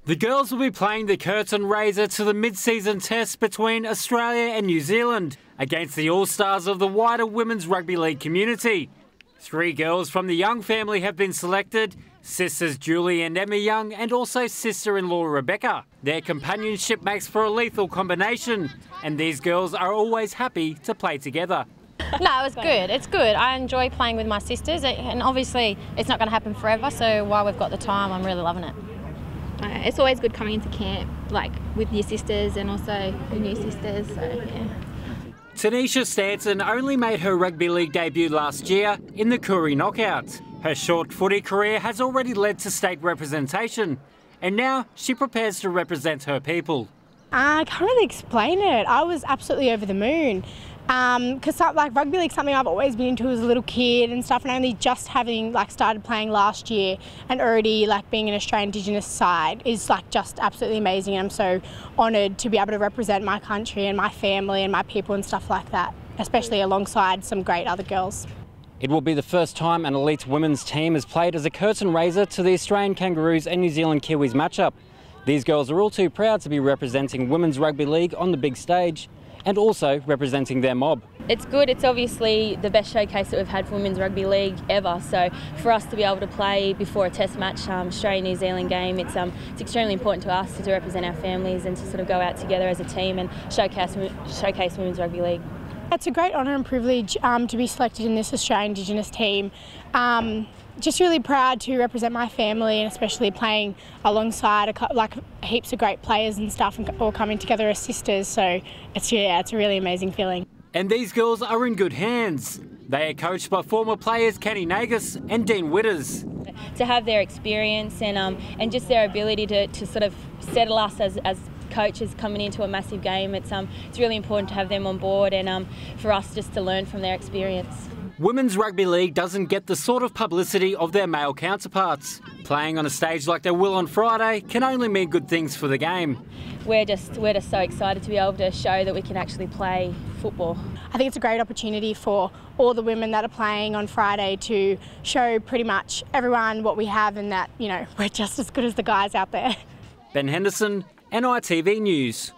The girls will be playing the curtain raiser to the mid-season test between Australia and New Zealand against the all-stars of the wider women's rugby league community. 3 girls from the Young family have been selected, sisters Julie and Emma Young and also sister-in-law Rebecca. Their companionship makes for a lethal combination and these girls are always happy to play together. No, it was good. It's good. I enjoy playing with my sisters and obviously it's not going to happen forever, so while we've got the time I'm really loving it. It's always good coming into camp, like with your sisters and also the new sisters, so yeah. Tanisha Stanton only made her rugby league debut last year in the Koori Knockout. Her short footy career has already led to state representation and now she prepares to represent her people. I can't really explain it. I was absolutely over the moon. Because like rugby league is something I've always been into as a little kid and stuff, and only just having like started playing last year and already like being an Australian Indigenous side is like just absolutely amazing. And I'm so honoured to be able to represent my country and my family and my people and stuff like that, especially alongside some great other girls. It will be the first time an elite women's team has played as a curtain raiser to the Australian Kangaroos and New Zealand Kiwis matchup. These girls are all too proud to be representing women's rugby league on the big stage and also representing their mob. It's good. It's obviously the best showcase that we've had for Women's Rugby League ever. So for us to be able to play before a test match, Australia-New Zealand game, it's extremely important to us to represent our families and to sort of go out together as a team and showcase Women's Rugby League. It's a great honour and privilege to be selected in this Australian Indigenous team. Just really proud to represent my family and especially playing alongside like heaps of great players and stuff and all coming together as sisters. So it's a really amazing feeling. And these girls are in good hands. They are coached by former players Kenny Nagus and Dean Witters. To have their experience and just their ability to sort of settle us as coaches coming into a massive game, it's really important to have them on board and for us just to learn from their experience. Women's Rugby League doesn't get the sort of publicity of their male counterparts. Playing on a stage like they will on Friday can only mean good things for the game. We're just so excited to be able to show that we can actually play football. I think it's a great opportunity for all the women that are playing on Friday to show pretty much everyone what we have and that, you know, we're just as good as the guys out there. Ben Henderson, NITV News.